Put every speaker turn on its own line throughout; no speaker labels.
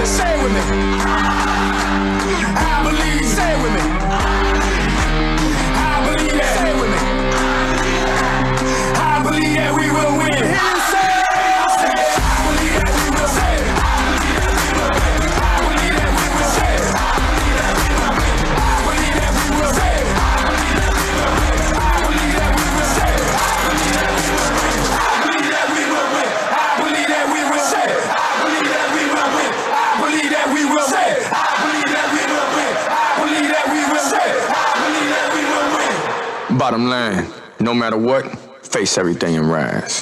Say it with me. I believe. Say it with me. I believe that. Say it with me. I believe that we will win. Hear you say it. I believe that we will say it. I believe that we will say it. I believe that we will say it. I believe that we will say it. I believe that we will win. I believe that we will say it. I believe that we will win. I believe that we will say it. I believe that we will win. I believe that we will say it. I believe that we will win. Bottom line, no matter what, face everything and rise.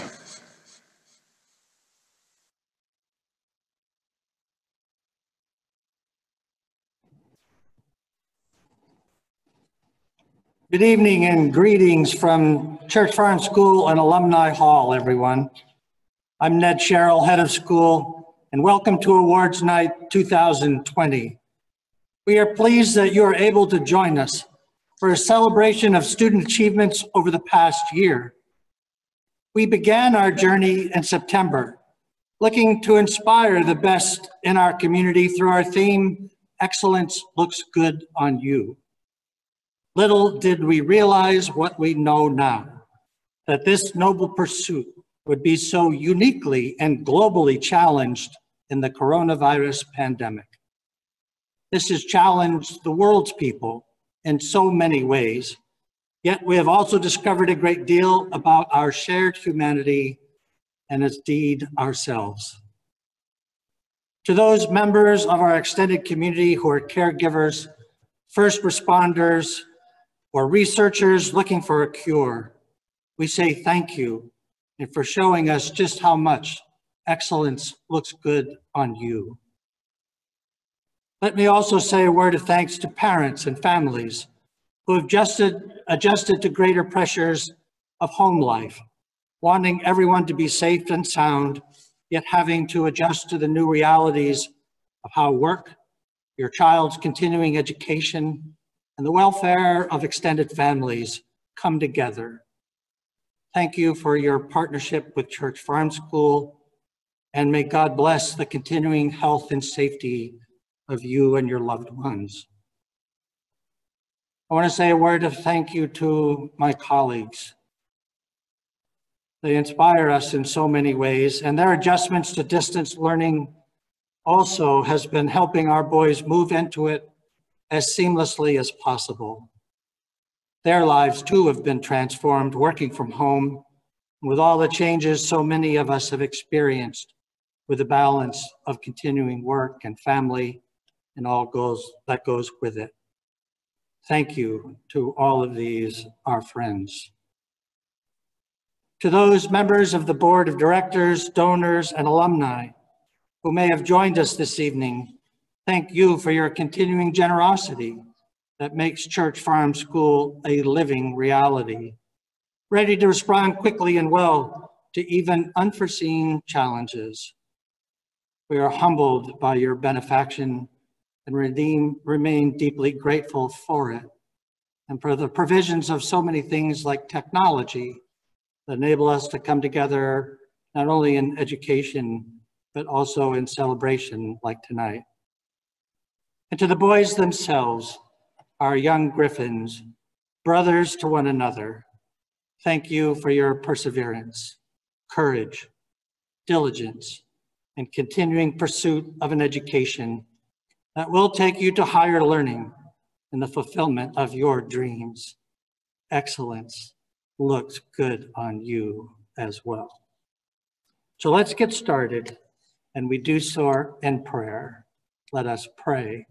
Good evening and greetings from Church Farm School and Alumni Hall, everyone. I'm Ned Sherrill, head of school, and welcome to Awards Night 2020. We are pleased that you are able to join us for a celebration of student achievements over the past year. We began our journey in September, looking to inspire the best in our community through our theme, Excellence Looks Good on You. Little did we realize what we know now, that this noble pursuit would be so uniquely and globally challenged in the coronavirus pandemic. This has challenged the world's people in so many ways, yet we have also discovered a great deal about our shared humanity and indeed ourselves. To those members of our extended community who are caregivers, first responders, or researchers looking for a cure, we say thank you and for showing us just how much excellence looks good on you. Let me also say a word of thanks to parents and families who have adjusted to greater pressures of home life, wanting everyone to be safe and sound, yet having to adjust to the new realities of how work, your child's continuing education, and the welfare of extended families come together. Thank you for your partnership with Church Farm School, and may God bless the continuing health and safety of you and your loved ones. I want to say a word of thank you to my colleagues. They inspire us in so many ways, and their adjustments to distance learning also has been helping our boys move into it as seamlessly as possible. Their lives too have been transformed working from home with all the changes so many of us have experienced with the balance of continuing work and family and all that goes with it. Thank you to all of these, our friends. To those members of the board of directors, donors, and alumni who may have joined us this evening, thank you for your continuing generosity that makes Church Farm School a living reality, ready to respond quickly and well to even unforeseen challenges. We are humbled by your benefaction and remain deeply grateful for it and for the provisions of so many things like technology that enable us to come together not only in education, but also in celebration like tonight. And to the boys themselves, our young Griffins, brothers to one another, thank you for your perseverance, courage, diligence, and continuing pursuit of an education that will take you to higher learning and the fulfillment of your dreams. Excellence looks good on you as well. So let's get started, and we do so in prayer. Let us pray.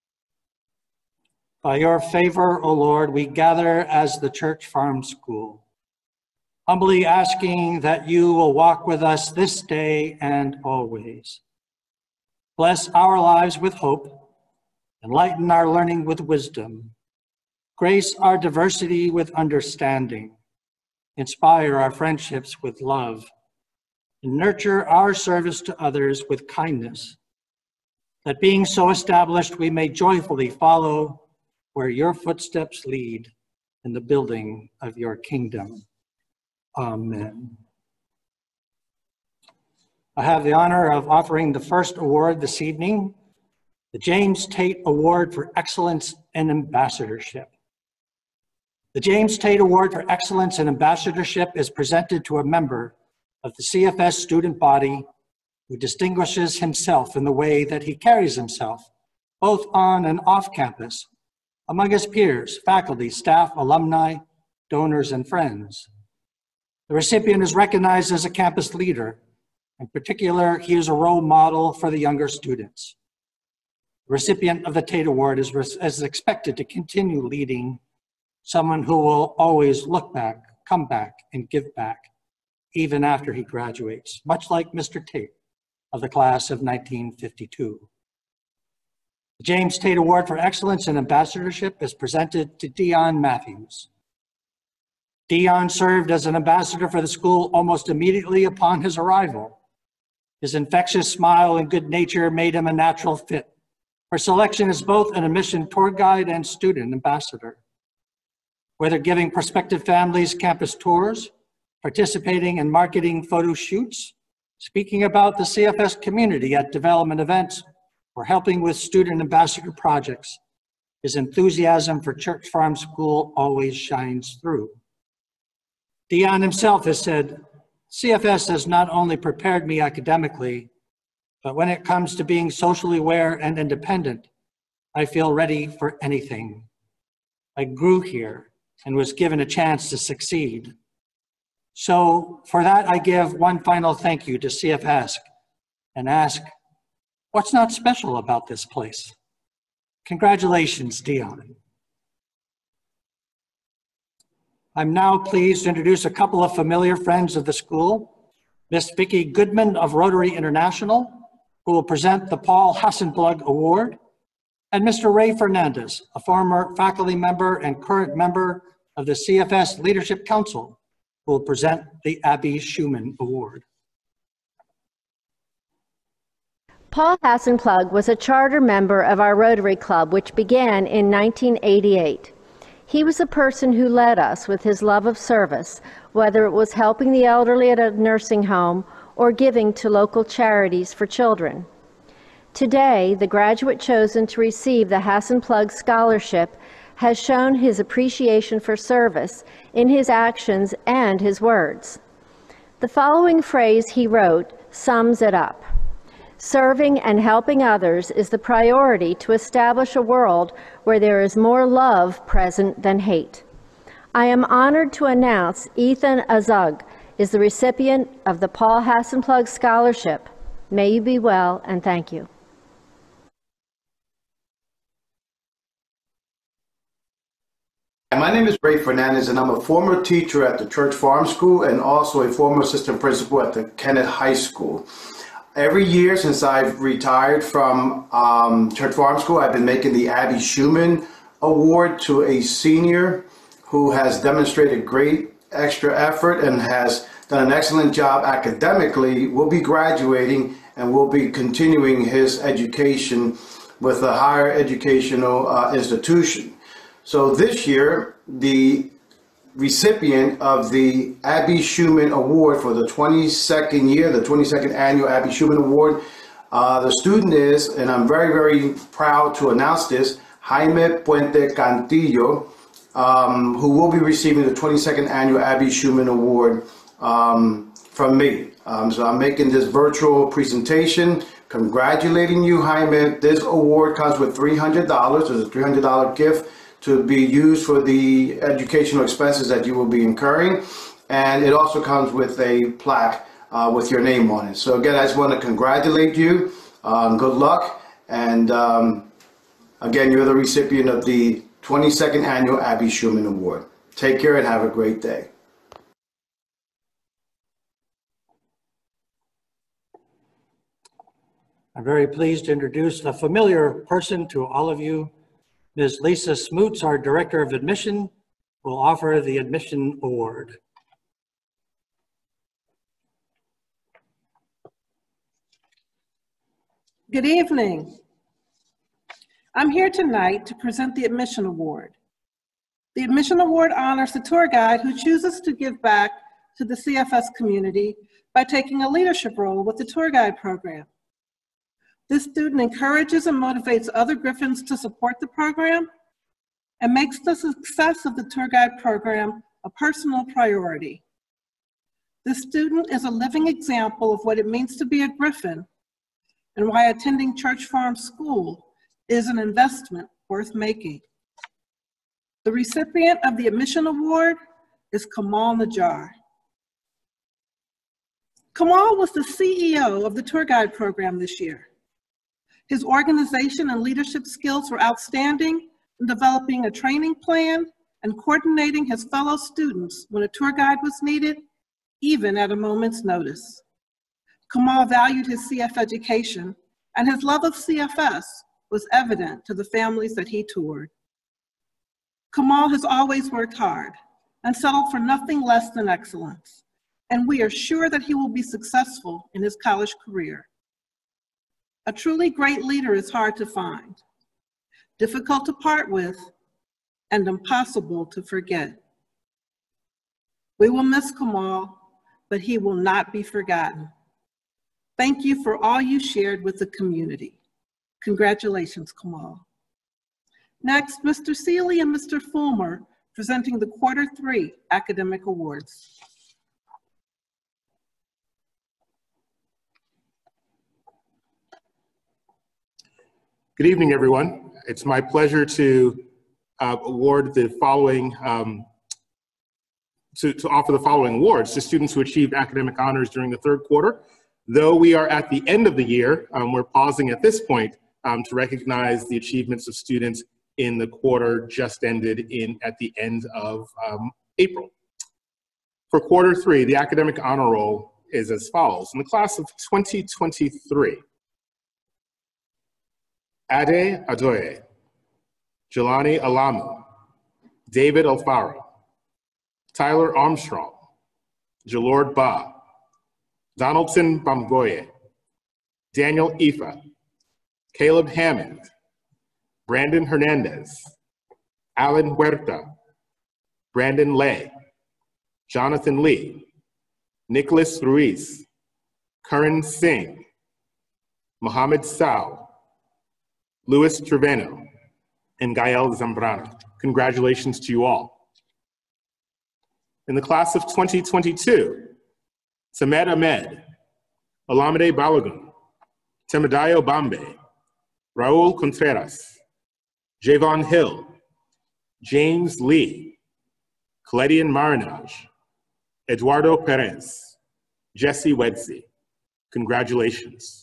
By your favor, O Lord, we gather as the Church Farm School, humbly asking that you will walk with us this day and always. Bless our lives with hope, enlighten our learning with wisdom, grace our diversity with understanding, inspire our friendships with love, and nurture our service to others with kindness, that being so established, we may joyfully follow where your footsteps lead in the building of your kingdom. Amen. I have the honor of offering the first award this evening, the James Tate Award for Excellence in Ambassadorship. The James Tate Award for Excellence in Ambassadorship is presented to a member of the CFS student body who distinguishes himself in the way that he carries himself, both on and off campus, among his peers, faculty, staff, alumni, donors, and friends. The recipient is recognized as a campus leader. In particular, he is a role model for the younger students. The recipient of the Tate Award is expected to continue leading someone who will always look back, come back, and give back, even after he graduates, much like Mr. Tate of the class of 1952. The James Tate Award for Excellence in Ambassadorship is presented to Dion Matthews. Dion served as an ambassador for the school almost immediately upon his arrival. His infectious smile and good nature made him a natural fit for selection as both an admission tour guide and student ambassador. Whether giving prospective families campus tours, participating in marketing photo shoots, speaking about the CFS community at development events, or helping with student ambassador projects, his enthusiasm for Church Farm School always shines through. Dion himself has said, CFS has not only prepared me academically, but when it comes to being socially aware and independent, I feel ready for anything. I grew here and was given a chance to succeed. So for that, I give one final thank you to CFS and ask, what's not special about this place? Congratulations, Dion. I'm now pleased to introduce a couple of familiar friends of the school, Miss Vicki Goodman of Rotary International, who will present the Paul Hassenplug Award, and Mr. Ray Fernandez, a former faculty member and current member of the CFS Leadership Council, who will present the Abby Schumann Award.
Paul Hassenplug was a charter member of our Rotary Club, which began in 1988. He was a person who led us with his love of service, whether it was helping the elderly at a nursing home or giving to local charities for children. Today, the graduate chosen to receive the Hassenplug Scholarship has shown his appreciation for service in his actions and his words. The following phrase he wrote sums it up. Serving and helping others is the priority to establish a world where there is more love present than hate. I am honored to announce Ethan Azug is the recipient of the Paul Hassenplug Scholarship. May you be well, and thank you.
My name is Ray Fernandez, and I'm a former teacher at the Church Farm School and also a former assistant principal at the Kennett High School. Every year since I've retired from Church Farm School, I've been making the Abby Schumann Award to a senior who has demonstrated great extra effort and has done an excellent job academically. Will be graduating and will be continuing his education with a higher educational institution. So this year, the recipient of the Abby Schumann Award for the 22nd year, the 22nd annual Abby Schumann Award. The student is, and I'm very, very proud to announce this, Jaime Puente Cantillo, who will be receiving the 22nd annual Abby Schumann Award from me. So I'm making this virtual presentation, congratulating you, Jaime. This award comes with $300. There's a $300 gift to be used for the educational expenses that you will be incurring. And it also comes with a plaque with your name on it. So again, I just want to congratulate you. Good luck. And again, you're the recipient of the 22nd Annual Abby Schumann Award. Take care and have a great day.
I'm very pleased to introduce a familiar person to all of you. Ms. Lisa Smoots, our Director of Admission, will offer the Admission Award.
Good evening. I'm here tonight to present the Admission Award. The Admission Award honors the tour guide who chooses to give back to the CFS community by taking a leadership role with the tour guide program. This student encourages and motivates other Griffins to support the program and makes the success of the tour guide program a personal priority. This student is a living example of what it means to be a Griffin and why attending Church Farm School is an investment worth making. The recipient of the admission award is Kamal Najjar. Kamal was the CEO of the tour guide program this year. His organization and leadership skills were outstanding in developing a training plan and coordinating his fellow students when a tour guide was needed, even at a moment's notice. Kamal valued his CF education, and his love of CFS was evident to the families that he toured. Kamal has always worked hard and settled for nothing less than excellence, and we are sure that he will be successful in his college career. A truly great leader is hard to find, difficult to part with, and impossible to forget. We will miss Kamal, but he will not be forgotten. Thank you for all you shared with the community. Congratulations, Kamal. Next, Mr. Seeley and Mr. Fulmer presenting the Q3 academic awards.
Good evening, everyone. It's my pleasure to award the following, to offer the following awards to students who achieved academic honors during the third quarter. Though we are at the end of the year, we're pausing at this point to recognize the achievements of students in the quarter just ended at the end of April. For Q3, the academic honor roll is as follows. In the class of 2023, Ade Adoye, Jelani Alamu, David Alfaro, Tyler Armstrong, Jalord Ba, Donaldson Bamgoye, Daniel Ifa, Caleb Hammond, Brandon Hernandez, Alan Huerta, Brandon Lay, Jonathan Lee, Nicholas Ruiz, Karan Singh, Mohammed Sao, Luis Treveno, and Gael Zambrano. Congratulations to you all. In the class of 2022, Samed Ahmed, Olamide Balogun, Temadayo Bambe, Raul Contreras, Javon Hill, James Lee, Cledian Marinage, Eduardo Perez, Jesse Wedzi. Congratulations.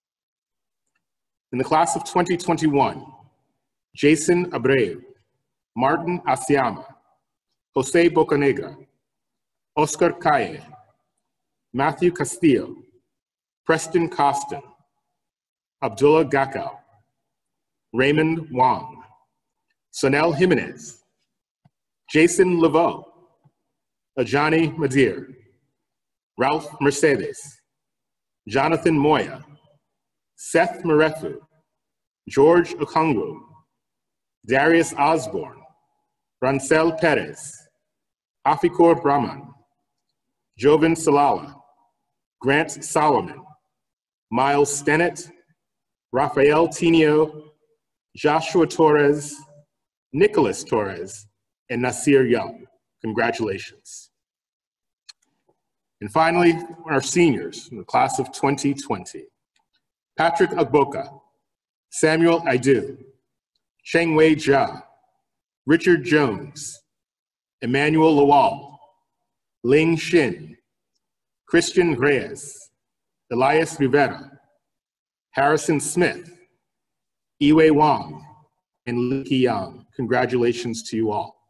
In the class of 2021, Jason Abreu, Martin Asiama, Jose Bocanegra, Oscar Calle, Matthew Castillo, Preston Costin, Abdullah Gakau, Raymond Wong, Sonel Jimenez, Jason Laveau, Ajani Madir, Ralph Mercedes, Jonathan Moya, Seth Marefu, George Okongwu, Darius Osborne, Rancel Perez, Afikor Rahman, Jovan Salala, Grant Solomon, Miles Stennett, Rafael Tinio, Joshua Torres, Nicholas Torres, and Nasir Young. Congratulations. And finally, our seniors in the class of 2020. Patrick Agboka, Samuel Aidu, Chengwei Jia, Richard Jones, Emmanuel Lawal, Ling Xin, Christian Reyes, Elias Rivera, Harrison Smith, Iwei Wang, and Li Yang. Congratulations to you all.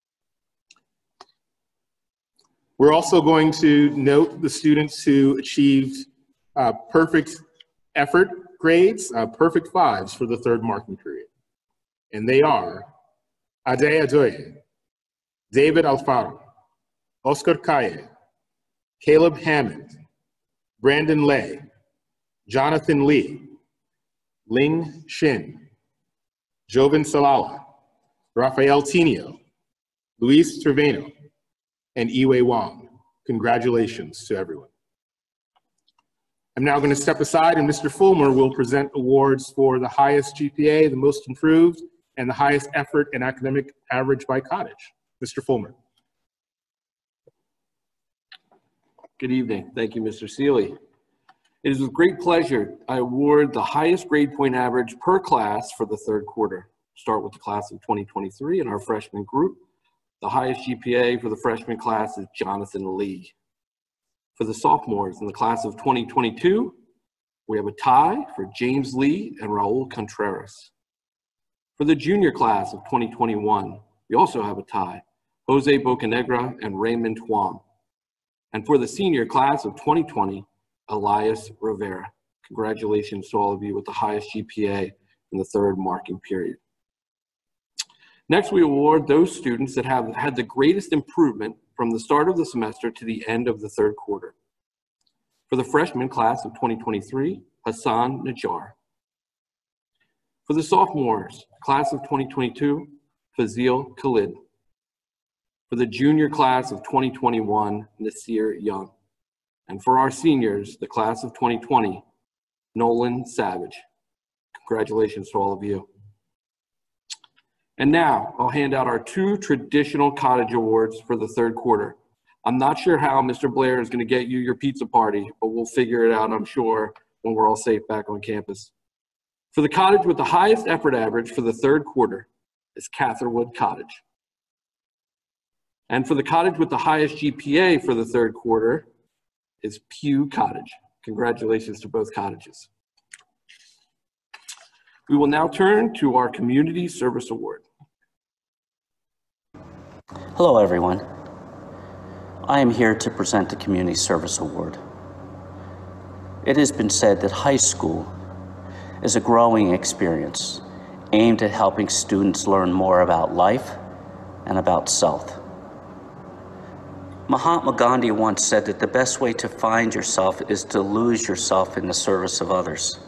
We're also going to note the students who achieved perfect effort grades, perfect fives for the third marking period. And they are Ade Adoye, David Alfaro, Oscar Calle, Caleb Hammond, Brandon Lay, Jonathan Lee, Ling Xin, Jovan Salala, Rafael Tinio, Luis Treveno, and Iwei Wang. Congratulations to everyone. I'm now going to step aside and Mr. Fulmer will present awards for the highest GPA, the most improved, and the highest effort and academic average by cottage. Mr. Fulmer.
Good evening. Thank you, Mr. Seeley. It is with great pleasure I award the highest grade point average per class for the third quarter. Start with the class of 2023 in our freshman group. The highest GPA for the freshman class is Jonathan Lee. For the sophomores in the class of 2022, we have a tie for James Lee and Raul Contreras. For the junior class of 2021, we also have a tie, Jose Bocanegra and Raymond Huang. And for the senior class of 2020, Elias Rivera. Congratulations to all of you with the highest GPA in the third marking period. Next, we award those students that have had the greatest improvement from the start of the semester to the end of the third quarter. For the freshman class of 2023, Hassan Najjar. For the sophomores, class of 2022, Fazil Khalid. For the junior class of 2021, Nasir Young. And for our seniors, the class of 2020, Nolan Savage. Congratulations to all of you. And now I'll hand out our two traditional cottage awards for the third quarter. I'm not sure how Mr. Blair is going to get you your pizza party, but we'll figure it out, I'm sure, when we're all safe back on campus. For the cottage with the highest effort average for the third quarter is Catherwood Cottage. And for the cottage with the highest GPA for the third quarter is Pew Cottage. Congratulations to both cottages. We will now turn to our Community Service Award.
Hello, everyone. I am here to present the Community Service Award. It has been said that high school is a growing experience aimed at helping students learn more about life and about self. Mahatma Gandhi once said that the best way to find yourself is to lose yourself in the service of others.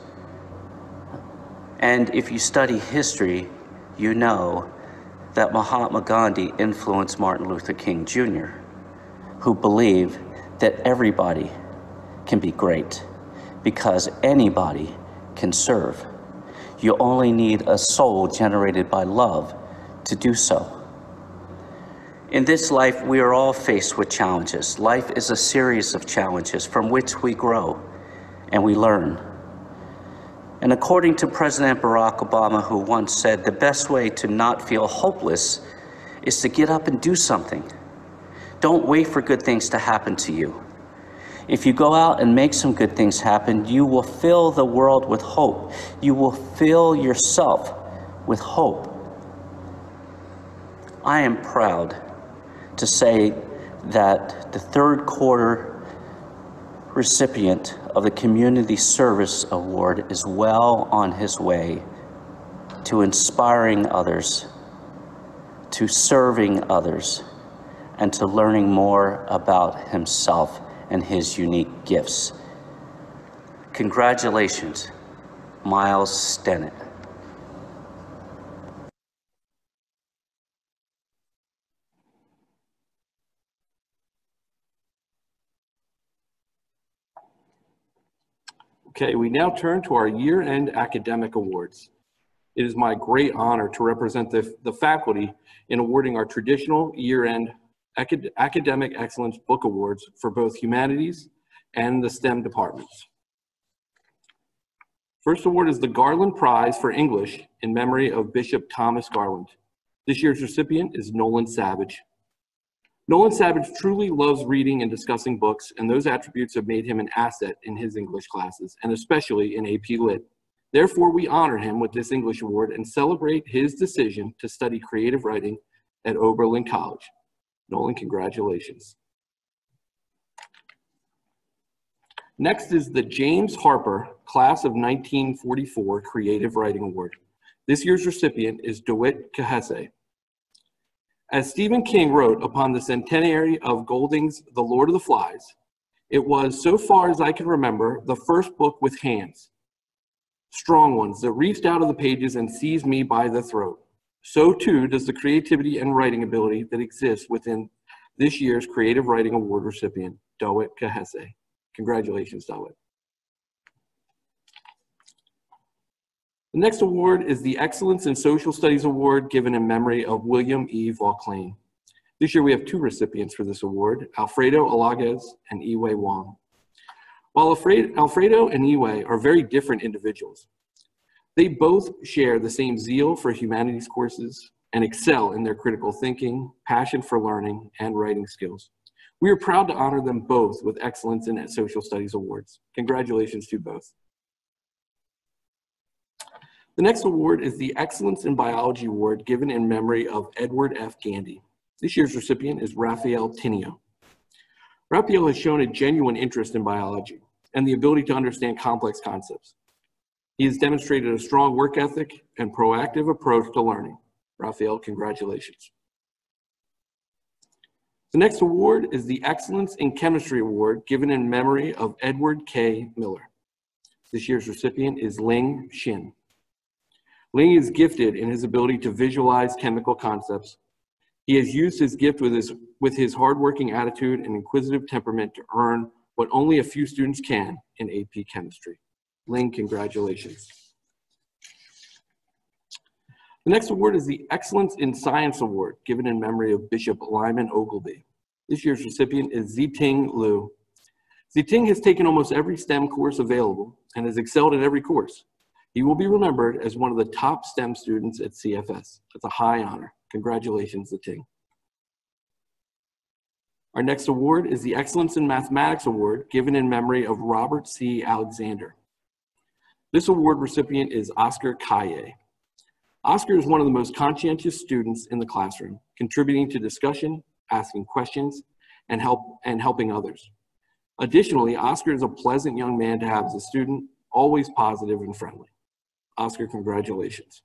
And if you study history, you know that Mahatma Gandhi influenced Martin Luther King Jr., who believed that everybody can be great because anybody can serve. You only need a soul generated by love to do so. In this life, we are all faced with challenges. Life is a series of challenges from which we grow and we learn. And according to President Barack Obama, who once said, the best way to not feel hopeless is to get up and do something. Don't wait for good things to happen to you. If you go out and make some good things happen, you will fill the world with hope. You will fill yourself with hope. I am proud to say that the third quarter recipient of the Community Service Award is well on his way to inspiring others, to serving others, and to learning more about himself and his unique gifts. Congratulations, Miles Stennett.
Okay, we now turn to our year-end academic awards. It is my great honor to represent the faculty in awarding our traditional year-end academic excellence book awards for both humanities and the STEM departments. First award is the Garland Prize for English in memory of Bishop Thomas Garland. This year's recipient is Nolan Savage. Nolan Savage truly loves reading and discussing books, and those attributes have made him an asset in his English classes, and especially in AP Lit. Therefore, we honor him with this English award and celebrate his decision to study creative writing at Oberlin College. Nolan, congratulations. Next is the James Harper Class of 1944 Creative Writing Award. This year's recipient is DeWitt Kahese. As Stephen King wrote upon the centenary of Golding's The Lord of the Flies, it was, so far as I can remember, the first book with hands, strong ones that reached out of the pages and seized me by the throat. So too does the creativity and writing ability that exists within this year's Creative Writing Award recipient, DeWitt Kahese. Congratulations, DeWitt. The next award is the Excellence in Social Studies Award given in memory of William E. Vauclin. This year we have 2 recipients for this award, Alfredo Alaguez and Iwei Wong. While Alfredo and Iwei are very different individuals, they both share the same zeal for humanities courses and excel in their critical thinking, passion for learning, and writing skills. We are proud to honor them both with Excellence in Social Studies Awards. Congratulations to both. The next award is the Excellence in Biology Award given in memory of Edward F. Gandy. This year's recipient is Raphael Tinio. Raphael has shown a genuine interest in biology and the ability to understand complex concepts. He has demonstrated a strong work ethic and proactive approach to learning. Raphael, congratulations. The next award is the Excellence in Chemistry Award given in memory of Edward K. Miller. This year's recipient is Ling Xin. Ling is gifted in his ability to visualize chemical concepts. He has used his gift with his hardworking attitude and inquisitive temperament to earn what only a few students can in AP Chemistry. Ling, congratulations. The next award is the Excellence in Science Award, given in memory of Bishop Lyman Ogleby. This year's recipient is Ziting Liu. Ziting has taken almost every STEM course available and has excelled in every course. He will be remembered as one of the top STEM students at CFS. That's a high honor. Congratulations, Ziting. Our next award is the Excellence in Mathematics Award, given in memory of Robert C. Alexander. This award recipient is Oscar Kaye. Oscar is one of the most conscientious students in the classroom, contributing to discussion, asking questions, and helping others. Additionally, Oscar is a pleasant young man to have as a student, always positive and friendly. Oscar, congratulations.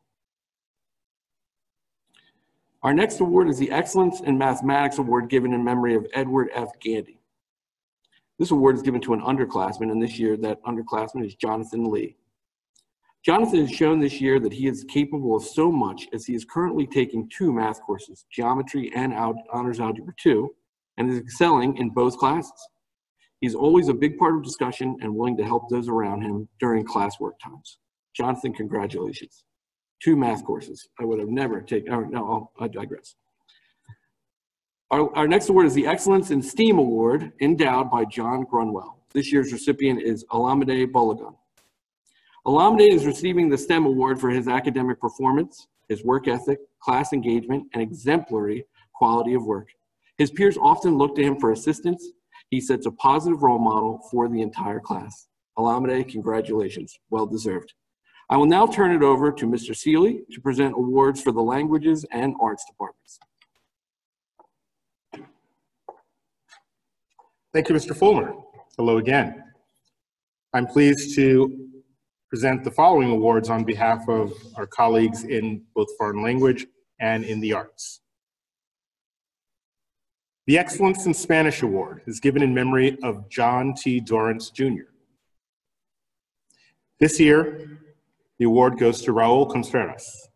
Our next award is the Excellence in Mathematics Award given in memory of Edward F. Gandy. This award is given to an underclassman, and this year that underclassman is Jonathan Lee. Jonathan has shown this year that he is capable of so much as he is currently taking 2 math courses, Geometry and Honors Algebra 2, and is excelling in both classes. He's always a big part of discussion and willing to help those around him during classwork times. Jonathan, congratulations. 2 math courses. I would have never taken, oh, no, I digress. Our next award is the Excellence in STEAM Award, endowed by John Grunwell. This year's recipient is Alamede Bolagun. Alamede is receiving the STEM Award for his academic performance, his work ethic, class engagement, and exemplary quality of work. His peers often look to him for assistance. He sets a positive role model for the entire class. Alamede, congratulations, well deserved. I will now turn it over to Mr. Seeley to present awards for the languages and arts departments.
Thank you, Mr. Fulmer. Hello again. I'm pleased to present the following awards on behalf of our colleagues in both foreign language and in the arts. The Excellence in Spanish Award is given in memory of John T. Dorrance, Jr. This year, the award goes to Raul Contreras.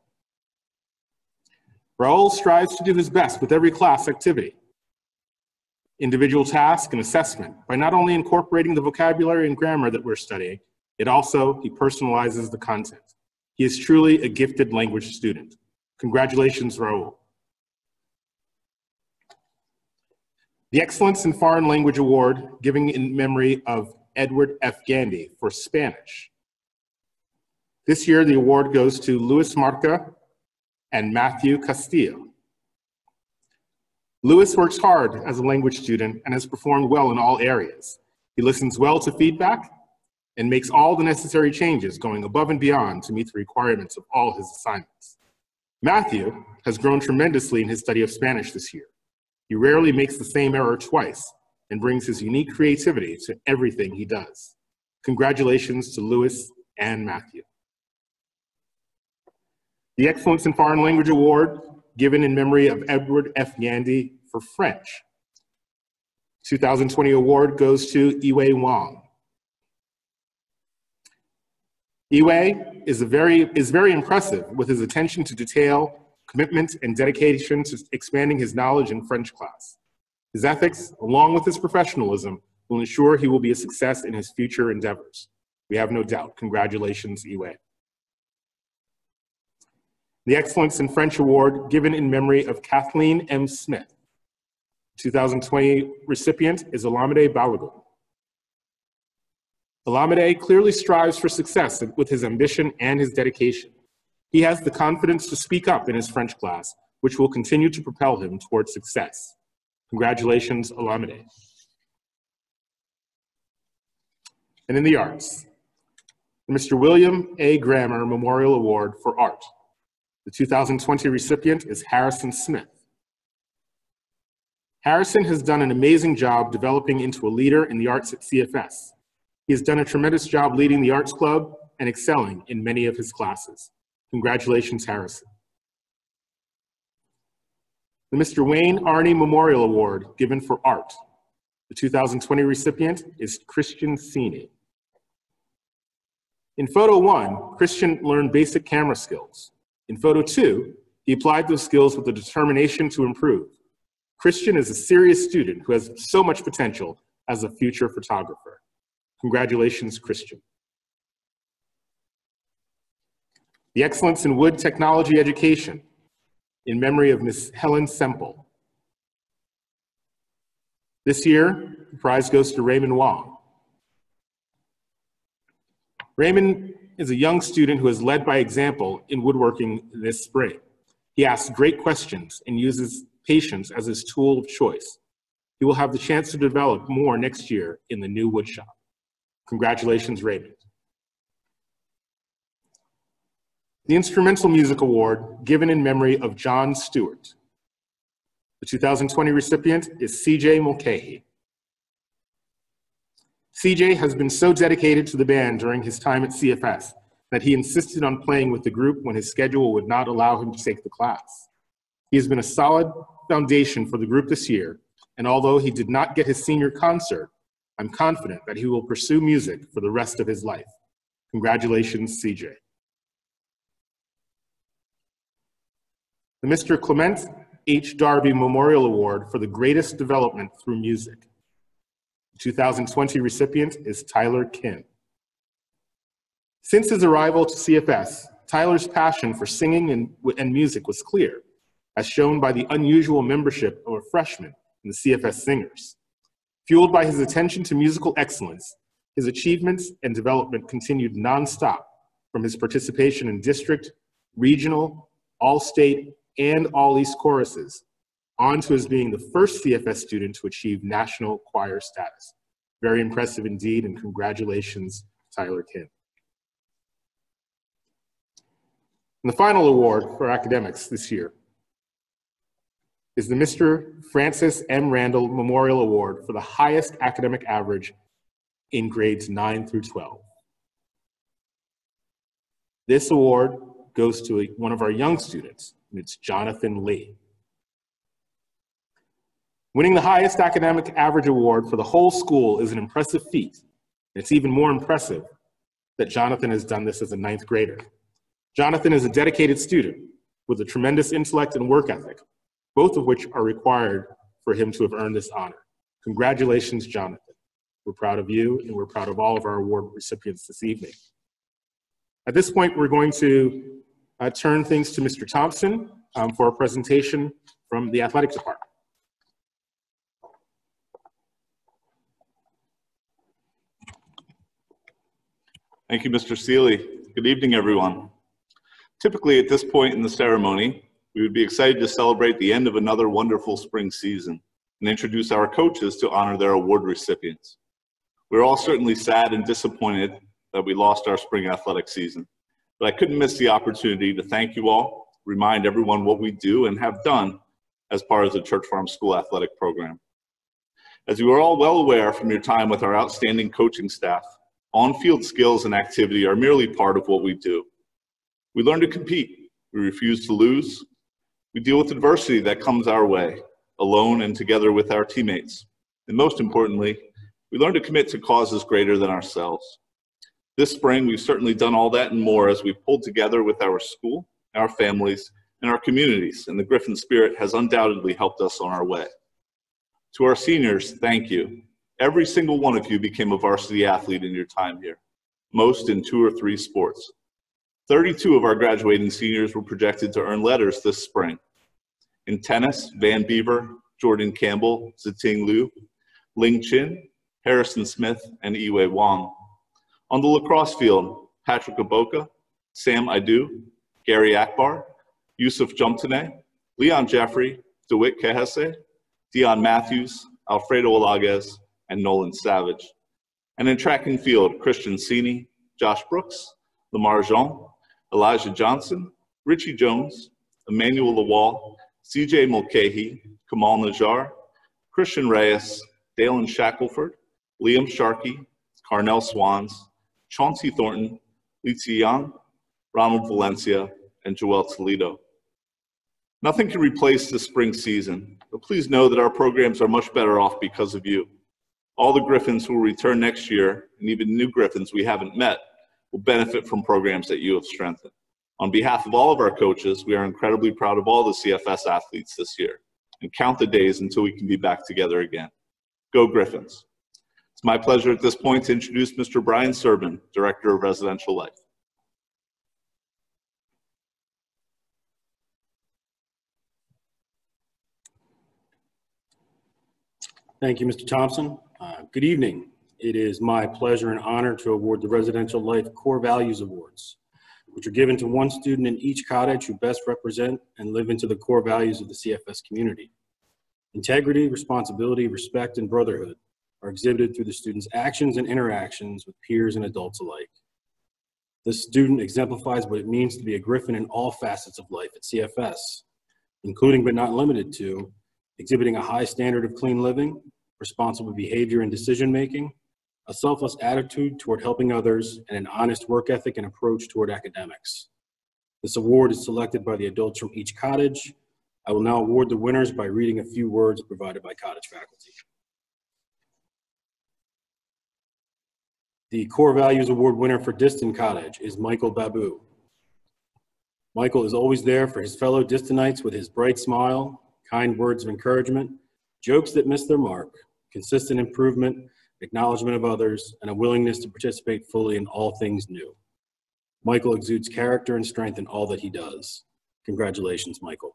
Raul strives to do his best with every class activity, individual task, and assessment by not only incorporating the vocabulary and grammar that we're studying, he personalizes the content. He is truly a gifted language student. Congratulations, Raul. The Excellence in Foreign Language Award, given in memory of Edward F. Gandy for Spanish. This year, the award goes to Luis Marca and Matthew Castillo. Luis works hard as a language student and has performed well in all areas. He listens well to feedback and makes all the necessary changes, going above and beyond to meet the requirements of all his assignments. Matthew has grown tremendously in his study of Spanish this year. He rarely makes the same error twice and brings his unique creativity to everything he does. Congratulations to Luis and Matthew. The Excellence in Foreign Language Award, given in memory of Edward F. Gandy for French. 2020 award goes to Iwei Wang. Iwei is very impressive with his attention to detail, commitment, and dedication to expanding his knowledge in French class. His ethics, along with his professionalism, will ensure he will be a success in his future endeavors. We have no doubt. Congratulations, Iwei. The Excellence in French Award given in memory of Kathleen M. Smith. 2020 recipient is Olamide Balogun. Olamide clearly strives for success with his ambition and his dedication. He has the confidence to speak up in his French class, which will continue to propel him towards success. Congratulations, Olamide. And in the arts, the Mr. William A. Grammer Memorial Award for Art. The 2020 recipient is Harrison Smith. Harrison has done an amazing job developing into a leader in the arts at CFS. He has done a tremendous job leading the Arts Club and excelling in many of his classes. Congratulations, Harrison. The Mr. Wayne Arney Memorial Award given for art. The 2020 recipient is Christian Sini. In photo 1, Christian learned basic camera skills. In photo 2, he applied those skills with a determination to improve. Christian is a serious student who has so much potential as a future photographer. Congratulations, Christian. The Excellence in Wood Technology Education in memory of Ms. Helen Semple. This year, the prize goes to Raymond Wong. Raymond is a young student who has led by example in woodworking this spring. He asks great questions and uses patience as his tool of choice. He will have the chance to develop more next year in the new wood shop. Congratulations, Raymond. The Instrumental Music Award given in memory of John Stewart. The 2020 recipient is CJ Mulcahy. CJ has been so dedicated to the band during his time at CFS that he insisted on playing with the group when his schedule would not allow him to take the class. He has been a solid foundation for the group this year, and although he did not get his senior concert, I'm confident that he will pursue music for the rest of his life. Congratulations, CJ. The Mr. Clement H. Darby Memorial Award for the greatest development through music. The 2020 recipient is Tyler Kim. Since his arrival to CFS, Tyler's passion for singing and music was clear, as shown by the unusual membership of a freshman in the CFS Singers. Fueled by his attention to musical excellence, his achievements and development continued nonstop from his participation in district, regional, all-state, and all-East choruses, on to his being the first CFS student to achieve national choir status. Very impressive indeed, and congratulations, Tyler Kim. And the final award for academics this year is the Mr. Francis M. Randall Memorial Award for the highest academic average in grades 9 through 12. This award goes to one of our young students, and it's Jonathan Lee. Winning the highest academic average award for the whole school is an impressive feat. And it's even more impressive that Jonathan has done this as a 9th grader. Jonathan is a dedicated student with a tremendous intellect and work ethic, both of which are required for him to have earned this honor. Congratulations, Jonathan. We're proud of you, and we're proud of all of our award recipients this evening. At this point, we're going to turn things to Mr. Thompson for a presentation from the athletics department.
Thank you, Mr. Seeley. Good evening, everyone. Typically, at this point in the ceremony, we would be excited to celebrate the end of another wonderful spring season and introduce our coaches to honor their award recipients. We're all certainly sad and disappointed that we lost our spring athletic season, but I couldn't miss the opportunity to thank you all, remind everyone what we do and have done as part of the Church Farm School athletic program. As you are all well aware from your time with our outstanding coaching staff, on-field skills and activity are merely part of what we do. We learn to compete. We refuse to lose. We deal with adversity that comes our way, alone and together with our teammates. And most importantly, we learn to commit to causes greater than ourselves. This spring, we've certainly done all that and more as we've pulled together with our school, our families, and our communities, and the Griffin spirit has undoubtedly helped us on our way. To our seniors, thank you. Every single one of you became a varsity athlete in your time here, most in 2 or 3 sports. 32 of our graduating seniors were projected to earn letters this spring. In tennis, Van Beaver, Jordan Campbell, Ziting Liu, Ling Chin, Harrison Smith, and Iwei Wang. On the lacrosse field, Patrick Aboka, Sam Aidu, Gary Akbar, Yusuf Jumtane, Leon Jeffrey, DeWitt Kehese, Dion Matthews, Alfredo Olaguez, and Nolan Savage. And in track and field, Christian Sini, Josh Brooks, Lamar Jean, Elijah Johnson, Richie Jones, Emmanuel Lawal, CJ Mulcahy, Kamal Najjar, Christian Reyes, Dalen Shackelford, Liam Sharkey, Carnell Swans, Chauncey Thornton, Litsi Young, Ronald Valencia, and Joel Toledo. Nothing can replace the spring season, but please know that our programs are much better off because of you. All the Griffins who will return next year, and even new Griffins we haven't met, will benefit from programs that you have strengthened. On behalf of all of our coaches, we are incredibly proud of all the CFS athletes this year, and count the days until we can be back together again. Go Griffins. It's my pleasure at this point to introduce Mr. Brian Serban, Director of Residential Life.
Thank you, Mr. Thompson. Good evening. It is my pleasure and honor to award the Residential Life Core Values Awards, which are given to one student in each cottage who best represent and live into the core values of the CFS community. Integrity, responsibility, respect, and brotherhood are exhibited through the student's actions and interactions with peers and adults alike. This student exemplifies what it means to be a Griffin in all facets of life at CFS, including but not limited to exhibiting a high standard of clean living, responsible behavior and decision-making, a selfless attitude toward helping others, and an honest work ethic and approach toward academics. This award is selected by the adults from each cottage. I will now award the winners by reading a few words provided by cottage faculty. The Core Values Award winner for Diston Cottage is Michael Babu. Michael is always there for his fellow Distonites with his bright smile, kind words of encouragement, jokes that miss their mark, consistent improvement, acknowledgement of others, and a willingness to participate fully in all things new. Michael exudes character and strength in all that he does. Congratulations, Michael.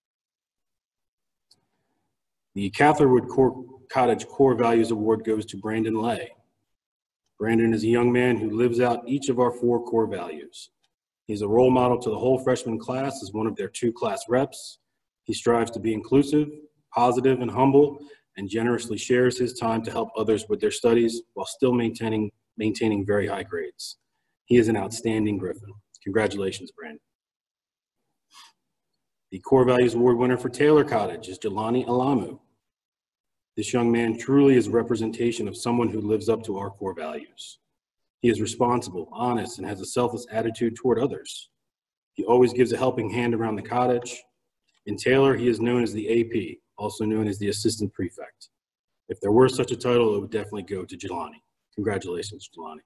The Catherwood Cottage Core Values Award goes to Brandon Lay. Brandon is a young man who lives out each of our 4 core values. He's a role model to the whole freshman class as one of their 2 class reps. He strives to be inclusive, positive, and humble, and generously shares his time to help others with their studies while still maintaining very high grades. He is an outstanding Griffin. Congratulations, Brandon. The Core Values Award winner for Taylor Cottage is Jelani Alamu. This young man truly is a representation of someone who lives up to our core values. He is responsible, honest, and has a selfless attitude toward others. He always gives a helping hand around the cottage. In Taylor, he is known as the AP, also known as the Assistant Prefect. If there were such a title, it would definitely go to Jelani. Congratulations, Jelani.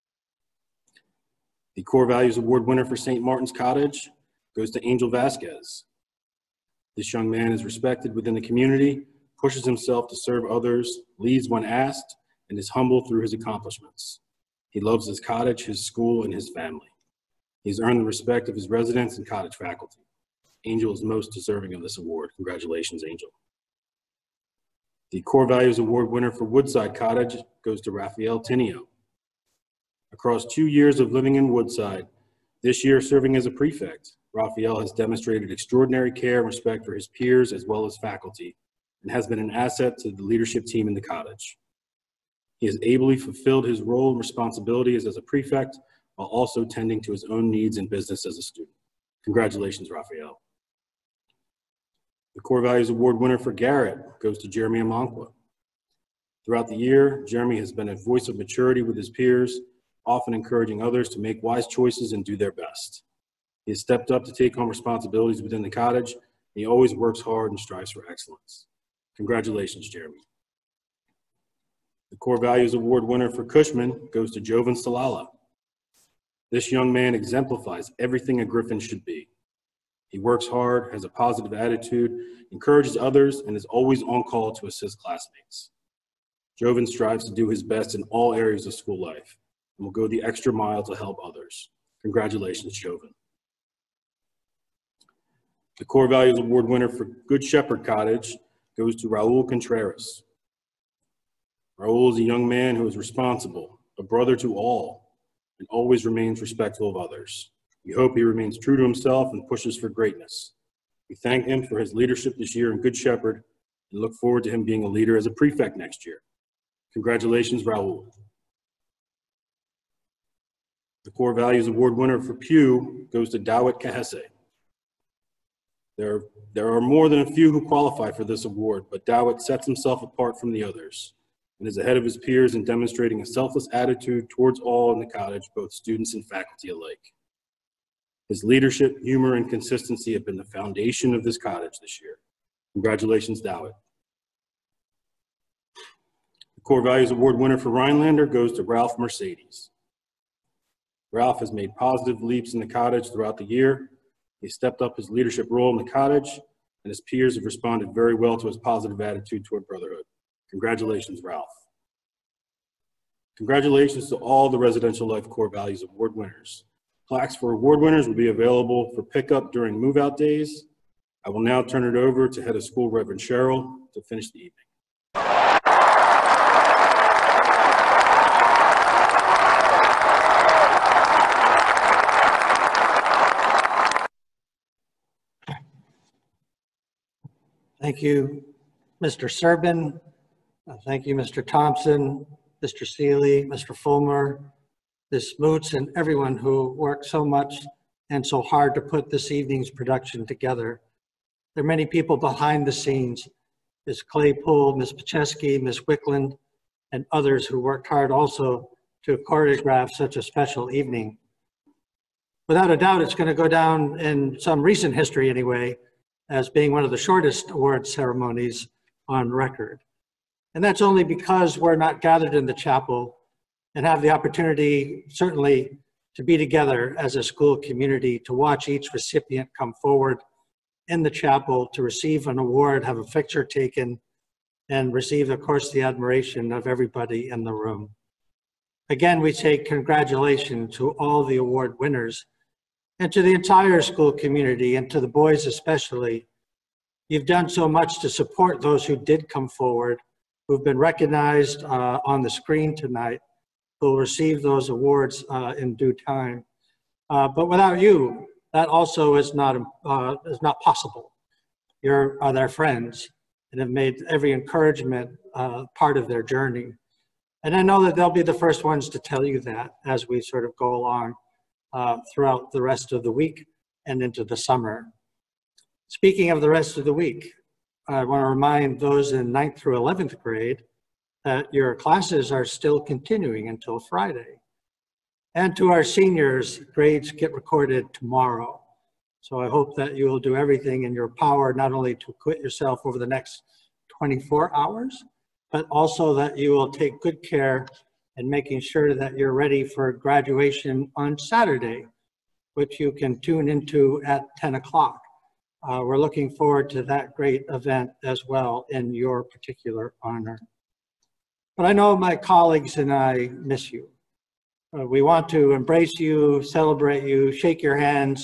The Core Values Award winner for St. Martin's Cottage goes to Angel Vasquez. This young man is respected within the community, pushes himself to serve others, leads when asked, and is humble through his accomplishments. He loves his cottage, his school, and his family. He's earned the respect of his residents and cottage faculty. Angel is most deserving of this award. Congratulations, Angel. The Core Values Award winner for Woodside Cottage goes to Raphael Tinio. Across 2 years of living in Woodside, this year serving as a prefect, Raphael has demonstrated extraordinary care and respect for his peers as well as faculty, and has been an asset to the leadership team in the cottage. He has ably fulfilled his role and responsibilities as a prefect while also tending to his own needs and business as a student. Congratulations, Raphael. The Core Values Award winner for Garrett goes to Jeremy Amankwa. Throughout the year, Jeremy has been a voice of maturity with his peers, often encouraging others to make wise choices and do their best. He has stepped up to take on responsibilities within the cottage, and he always works hard and strives for excellence. Congratulations, Jeremy. The Core Values Award winner for Cushman goes to Jovan Salala. This young man exemplifies everything a Griffin should be. He works hard, has a positive attitude, encourages others, and is always on call to assist classmates. Jovan strives to do his best in all areas of school life and will go the extra mile to help others. Congratulations, Chauvin. The Core Values Award winner for Good Shepherd Cottage goes to Raul Contreras. Raul is a young man who is responsible, a brother to all, and always remains respectful of others. We hope he remains true to himself and pushes for greatness. We thank him for his leadership this year in Good Shepherd and look forward to him being a leader as a prefect next year. Congratulations, Raul. The Core Values Award winner for Pew goes to Dawit Kahese. There are more than a few who qualify for this award, but Dawit sets himself apart from the others and is ahead of his peers in demonstrating a selfless attitude towards all in the cottage, both students and faculty alike. His leadership, humor, and consistency have been the foundation of this cottage this year. Congratulations, Dawit. The Core Values Award winner for Rhinelander goes to Ralph Mercedes. Ralph has made positive leaps in the cottage throughout the year. He stepped up his leadership role in the cottage, and his peers have responded very well to his positive attitude toward brotherhood. Congratulations, Ralph. Congratulations to all the Residential Life Core Values Award winners. Plaques for award winners will be available for pickup during move-out days. I will now turn it over to Head of School, Reverend Cheryl, to finish the evening.
Thank you, Mr. Serbin. Thank you, Mr. Thompson, Mr. Seeley, Mr. Fulmer, Ms. Moots, and everyone who worked so much and so hard to put this evening's production together. There are many people behind the scenes, Ms. Claypool, Ms. Pacheski, Ms. Wickland, and others who worked hard also to choreograph such a special evening. Without a doubt, it's going to go down in some recent history anyway, as being one of the shortest award ceremonies on record. And that's only because we're not gathered in the chapel and have the opportunity, certainly, to be together as a school community, to watch each recipient come forward in the chapel to receive an award, have a picture taken, and receive, of course, the admiration of everybody in the room. Again, we say congratulations to all the award winners and to the entire school community, and to the boys especially. You've done so much to support those who did come forward, who've been recognized on the screen tonight, who will receive those awards in due time. But without you, that also is not possible. You're their friends and have made every encouragement part of their journey. And I know that they'll be the first ones to tell you that as we sort of go along throughout the rest of the week and into the summer. Speaking of the rest of the week, I want to remind those in 9th through 11th grade that your classes are still continuing until Friday. And to our seniors, grades get recorded tomorrow. So I hope that you will do everything in your power, not only to quit yourself over the next 24 hours, but also that you will take good care in making sure that you're ready for graduation on Saturday, which you can tune into at 10 o'clock. We're looking forward to that great event as well in your particular honor. But I know my colleagues and I miss you. We want to embrace you, celebrate you, shake your hands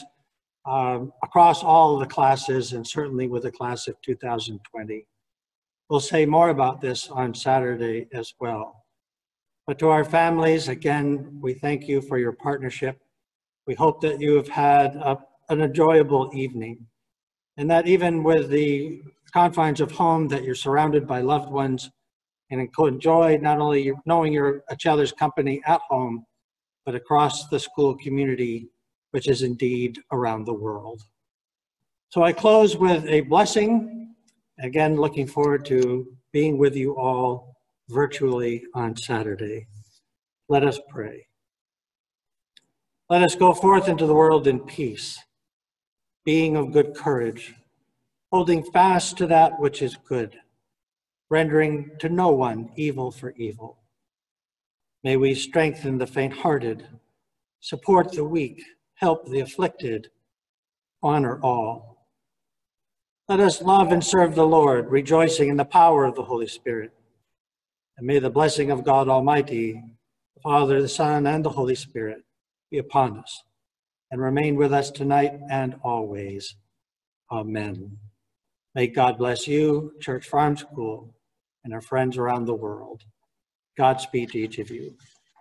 across all of the classes, and certainly with the class of 2020. We'll say more about this on Saturday as well. But to our families, again, we thank you for your partnership. We hope that you have had an enjoyable evening, and that even with the confines of home, that you're surrounded by loved ones and enjoy not only knowing each other's company at home, but across the school community, which is indeed around the world. So I close with a blessing. Again, looking forward to being with you all virtually on Saturday. Let us pray. Let us go forth into the world in peace, being of good courage, holding fast to that which is good, rendering to no one evil for evil. May we strengthen the faint-hearted, support the weak, help the afflicted, honor all. Let us love and serve the Lord, rejoicing in the power of the Holy Spirit. And may the blessing of God Almighty, the Father, the Son, and the Holy Spirit be upon us and remain with us tonight and always. Amen. May God bless you, Church Farm School, and our friends around the world. Godspeed to each of you.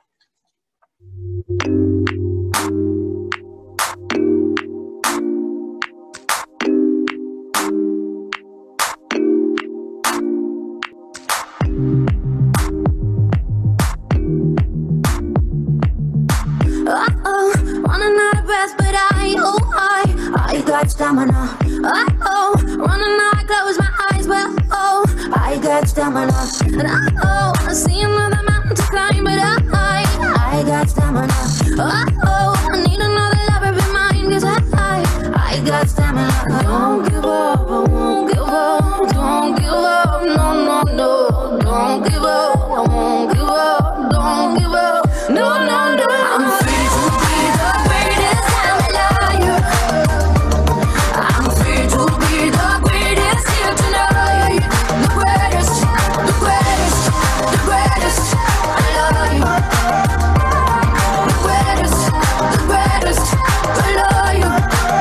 Running out of breath, but I got stamina. Running out, I close my eyes, but I got stamina. And I see another mountain to climb, but I got stamina. I need another lover be mine, 'cause I got stamina. Don't give up, I won't give up. Don't give up, no, no, no. Don't give up, I won't give up. Don't give up, no, no, no. I'm free to be the greatest liar. I'm free to be the greatest here tonight. The greatest, the greatest, the greatest. I love you. The greatest, the greatest. I love you.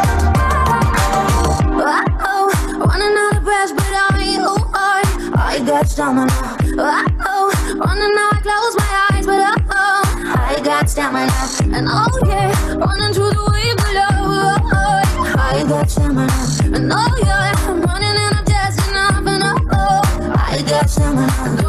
Running out of breath, but I got stamina. Running out, I close my eyes, but I got stamina. And yeah, running through the wave below. I got stamina. And yeah, I'm running and I'm just enough. And I got stamina.